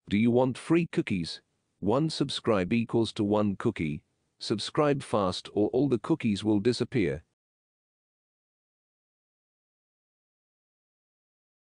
Do you want free cookies? 1 subscribe equals to 1 cookie. Subscribe fast or all the cookies will disappear.